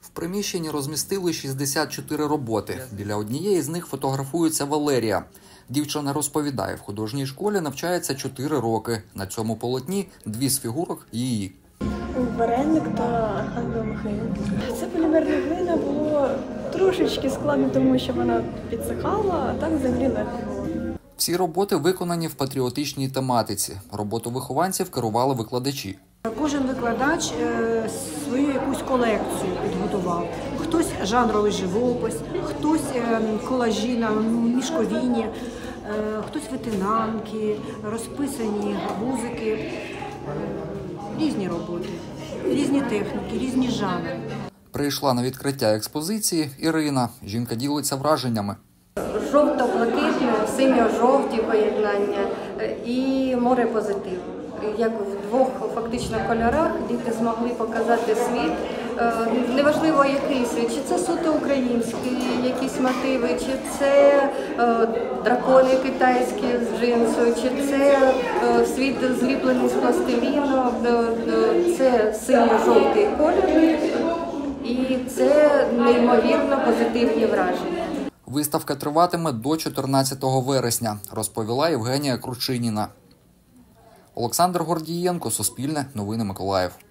В приміщенні розмістили 64 роботи. Біля однієї з них фотографується Валерія. Дівчина розповідає, в художній школі навчається 4 роки. На цьому полотні 2 з фігурок її. Вареник та Архангел Михаїл. Це полімерна глина було трошечки складно, тому що вона підсихала, а так взагалі легко було. Всі роботи виконані в патріотичній тематиці. Роботу вихованців керували викладачі. Кожен викладач свою якусь колекцію підготував. Хтось жанровий живопис, хтось колажі на мішковіні, хтось витинанки, розписані гарбузики. Різні роботи, різні техніки, різні жанри. Прийшла на відкриття експозиції Ірина. Жінка ділиться враженнями. Жовто-блакитне, синьо-жовті поєднання і море позитиву. Як в двох фактично кольорах діти змогли показати світ. Неважливо, який світ, чи це суто українські якісь мотиви, чи це дракони китайські з джинсу, чи це світ зліплений з пластиліну, це синьо-жовтий колір і це неймовірно позитивні враження. Виставка триватиме до 14 вересня, розповіла Євгенія Кручиніна. Олександр Гордієнко, Суспільне, Новини Миколаїв.